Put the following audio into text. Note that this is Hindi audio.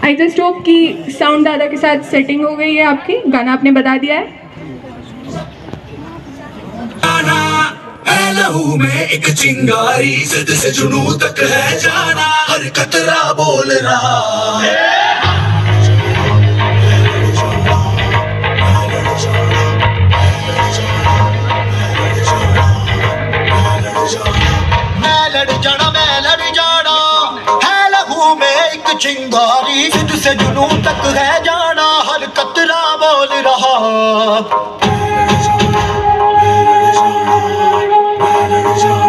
आई जस्ट होप कि साउंड दादा के साथ सेटिंग हो गई है आपकी, गाना आपने बता दिया है। लहू में एक चिंगारी, जिद से जुनू तक है जाना, हर कतरा बोल रहा है। मैं लड़ जाना है लहू में एक चिंगारी, जिद से जुनू तक है जाना, हर कतरा बोल रहा।